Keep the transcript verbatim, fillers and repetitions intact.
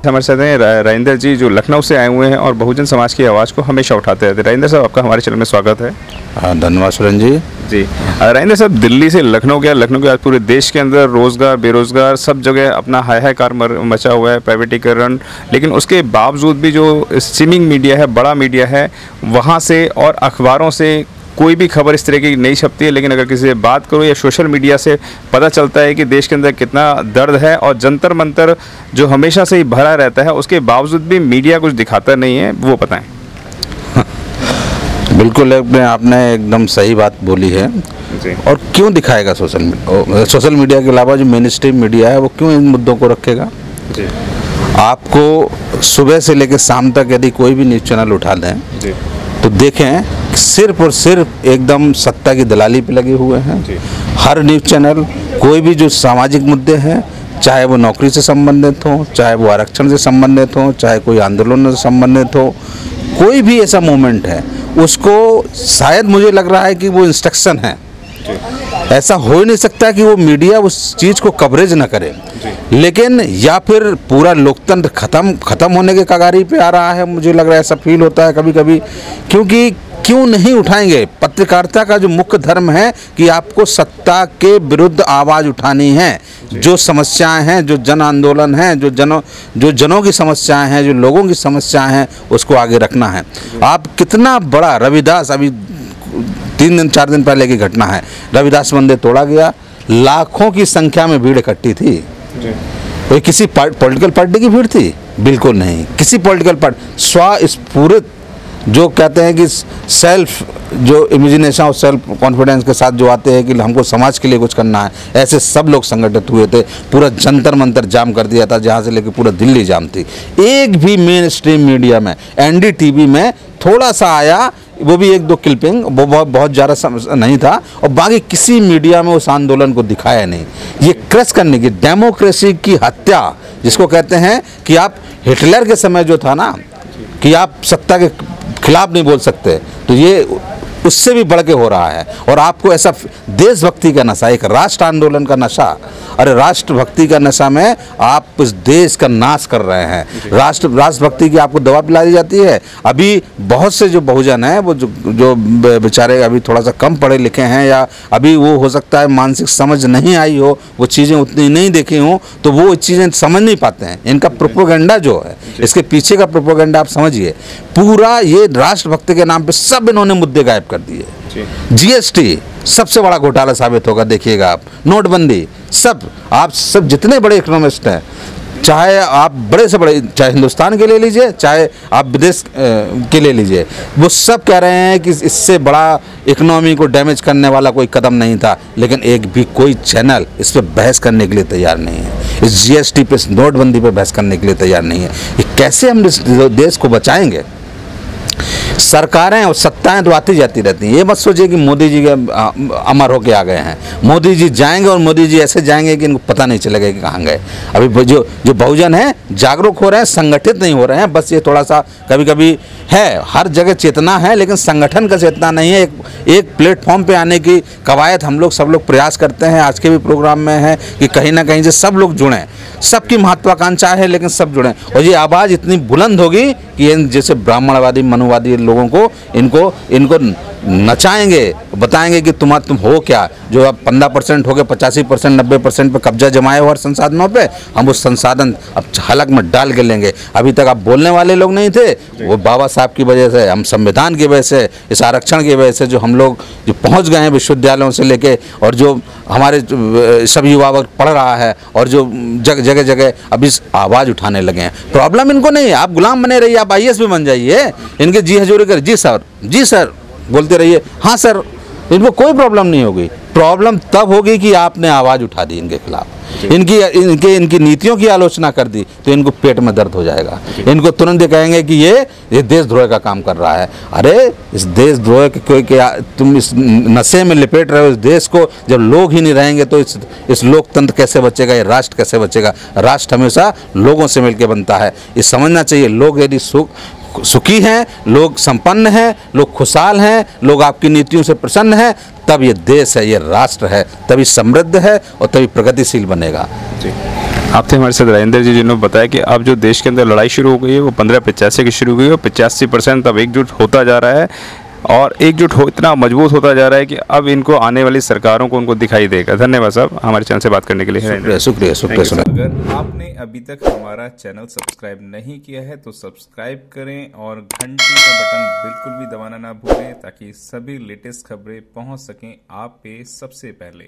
हमारे साथ हैं राजेंद्र जी, जो लखनऊ से आए हुए हैं और बहुजन समाज की आवाज़ को हमेशा उठाते रहते हैं। राजेंद्र साहब, आपका हमारे चैनल में स्वागत है। हाँ, धन्यवाद सुरेंद्र जी। जी राजेंद्र साहब, दिल्ली से लखनऊ गया, लखनऊ के आज पूरे देश के अंदर रोज़गार, बेरोज़गार सब जगह अपना हाय हाय कार मचा हुआ है, प्राइवेटीकरण, लेकिन उसके बावजूद भी जो स्ट्रीमिंग मीडिया है, बड़ा मीडिया है, वहाँ से और अखबारों से कोई भी खबर इस तरह की नहीं छपती है। लेकिन अगर किसी से बात करो या सोशल मीडिया से पता चलता है कि देश के अंदर कितना दर्द है, और जंतर मंतर जो हमेशा से ही भरा रहता है, उसके बावजूद भी मीडिया कुछ दिखाता नहीं है, वो बताएं। बिल्कुल, आपने एकदम सही बात बोली है। जी। और क्यों दिखाएगा सोशल मीडिया? सोशल मीडिया के अलावा जो मेन स्ट्रीम मीडिया है वो क्यों इन मुद्दों को रखेगा? जी। आपको सुबह से लेकर शाम तक यदि कोई भी न्यूज़ चैनल उठा दें जी। तो देखें सिर्फ और सिर्फ एकदम सत्ता की दलाली पे लगे हुए हैं। जी। हर न्यूज़ चैनल कोई भी जो सामाजिक मुद्दे हैं, चाहे वो नौकरी से संबंधित हो, चाहे वो आरक्षण से संबंधित हो, चाहे कोई आंदोलन से संबंधित हो, कोई भी ऐसा मोमेंट है उसको शायद मुझे लग रहा है कि वो इंस्ट्रक्शन है। ऐसा हो ही नहीं सकता कि वो मीडिया उस चीज़ को कवरेज ना करे। लेकिन या फिर पूरा लोकतंत्र खत्म खत्म होने के कगारी पे आ रहा है, मुझे लग रहा है, ऐसा फील होता है कभी कभी। क्योंकि क्यों नहीं उठाएंगे? पत्रकारिता का जो मुख्य धर्म है कि आपको सत्ता के विरुद्ध आवाज़ उठानी है। जो समस्याएं हैं, जो जन आंदोलन हैं, जो जनों जो जनों की समस्याएं हैं, जो लोगों की समस्याएं हैं, उसको आगे रखना है। आप कितना बड़ा रविदास, अभी तीन दिन चार दिन पहले की घटना है, रविदास मंदिर तोड़ा गया, लाखों की संख्या में भीड़ इकट्ठी थी। कोई किसी पॉलिटिकल पार्टी की भीड़ थी? बिल्कुल नहीं। किसी पॉलिटिकल पार्टी स्वस्फूर्त जो कहते हैं कि सेल्फ जो इमेजिनेशन और सेल्फ कॉन्फिडेंस के साथ जो आते हैं कि हमको समाज के लिए कुछ करना है, ऐसे सब लोग संगठित हुए थे। पूरा जंतर मंतर जाम कर दिया था, जहाँ से लेकर पूरा दिल्ली जाम थी। एक भी मेन स्ट्रीम मीडिया में, एनडीटीवी में थोड़ा सा आया, वो भी एक दो क्लिपिंग, वो बहुत बहुत ज़्यादा नहीं था, और बाकी किसी मीडिया में उस आंदोलन को दिखाया नहीं। ये क्रश करने की, डेमोक्रेसी की हत्या जिसको कहते हैं कि आप हिटलर के समय जो था ना कि आप सत्ता के खिलाफ नहीं बोल सकते, तो ये उससे भी बढ़ के हो रहा है। और आपको ऐसा देशभक्ति का नशा, एक राष्ट्र आंदोलन का नशा, अरे राष्ट्रभक्ति का नशा में आप इस देश का नाश कर रहे हैं। राष्ट्र राष्ट्रभक्ति की आपको दवा पिलाई जाती है। अभी बहुत से जो बहुजन हैं, वो जो जो बेचारे अभी थोड़ा सा कम पढ़े लिखे हैं, या अभी वो हो सकता है मानसिक समझ नहीं आई हो, वो चीज़ें उतनी नहीं देखी हों, तो वो चीज़ें समझ नहीं पाते हैं। इनका प्रोपोगेंडा जो है, इसके पीछे का प्रोपोगेंडा आप समझिए। पूरा ये राष्ट्रभक्ति के नाम पे सब इन्होंने मुद्दे गायब कर दिए। जीएसटी सबसे बड़ा घोटाला साबित होगा, देखिएगा आप। नोटबंदी, सब आप सब जितने बड़े इकोनॉमिस्ट हैं, चाहे आप बड़े से बड़े, चाहे हिंदुस्तान के ले लीजिए, चाहे आप विदेश के ले लीजिए, वो सब कह रहे हैं कि इससे बड़ा इकोनॉमी को डैमेज करने वाला कोई कदम नहीं था। लेकिन एक भी कोई चैनल इस पर बहस करने के लिए तैयार नहीं है, इस जीएसटी पे, नोटबंदी पे बहस करने के लिए तैयार नहीं है। ये कैसे हम इस देश को बचाएंगे? सरकारें और सत्ताएं तो आती जाती रहती हैं। ये मत सोचिए कि मोदी जी के अमर होके आ गए हैं। मोदी जी जाएंगे और मोदी जी ऐसे जाएंगे कि इनको पता नहीं चलेगा कि कहाँ गए। अभी जो जो बहुजन हैं जागरूक हो रहे हैं, संगठित नहीं हो रहे हैं। बस ये थोड़ा सा कभी कभी है, हर जगह चेतना है, लेकिन संगठन का चेतना नहीं है। एक एक प्लेटफॉर्म पे आने की कवायद हम लोग सब लोग प्रयास करते हैं। आज के भी प्रोग्राम में है कि कहीं ना कहीं से सब लोग जुड़ें। सबकी महत्वाकांक्षा है, लेकिन सब जुड़ें, और ये आवाज़ इतनी बुलंद होगी कि इन जैसे ब्राह्मणवादी, मनुवादी लोगों को इनको इनको नचाएंगे, बताएंगे कि तुम तुम हो क्या, जो अब पंद्रह परसेंट हो गए, पचासी परसेंट नब्बे परसेंट पर कब्जा जमाए हो हर संसाधनों पे, हम उस संसाधन अब हलक में डाल के लेंगे। अभी तक आप बोलने वाले लोग नहीं थे, वो बाबा साहब की वजह से, हम संविधान की वजह से, इस आरक्षण की वजह से जो हम लोग जो पहुंच गए हैं विश्वविद्यालयों से लेके, और जो हमारे सब युवा वर्ग पढ़ रहा है, और जो जगह जगह जगह अभी आवाज़ उठाने लगे हैं। प्रॉब्लम इनको नहीं है, आप गुलाम बने रहिए, आप आई ए एस भी बन जाइए, इनके जी हजूरी कर, जी सर जी सर बोलते रहिए, हाँ सर, इनको कोई प्रॉब्लम नहीं होगी। प्रॉब्लम तब होगी कि आपने आवाज़ उठा दी इनके खिलाफ, इनकी इनके इनकी नीतियों की आलोचना कर दी, तो इनको पेट में दर्द हो जाएगा। इनको तुरंत ये कहेंगे कि ये ये देशद्रोह का काम कर रहा है। अरे इस देशद्रोह के कोई क्या, तुम इस नशे में लिपेट रहे हो इस देश को। जब लोग ही नहीं रहेंगे तो इस इस लोकतंत्र कैसे बचेगा, ये राष्ट्र कैसे बचेगा? राष्ट्र हमेशा लोगों से मिलकर बनता है, ये समझना चाहिए। लोग यदि सुख सुखी हैं, लोग संपन्न हैं, लोग खुशहाल हैं, लोग आपकी नीतियों से प्रसन्न हैं, तब ये देश है, ये राष्ट्र है, तभी समृद्ध है और तभी प्रगतिशील बनेगा। जी। आप थे हमारे साथ राजेंद्र जी, जिन्होंने बताया कि अब जो देश के अंदर लड़ाई शुरू हो गई है वो पंद्रह पचासी की शुरू हुई है और पचासी परसेंट अब एकजुट होता जा रहा है और एकजुट हो इतना मजबूत होता जा रहा है कि अब इनको आने वाली सरकारों को उनको दिखाई देगा। धन्यवाद साहब हमारे चैनल से बात करने के लिए। शुक्रिया शुक्रिया शुक्रिया। अगर आपने अभी तक हमारा चैनल सब्सक्राइब नहीं किया है तो सब्सक्राइब करें और घंटी का बटन बिल्कुल भी दबाना ना भूलें ताकि सभी लेटेस्ट खबरें पहुंच सकें आप पे सबसे पहले।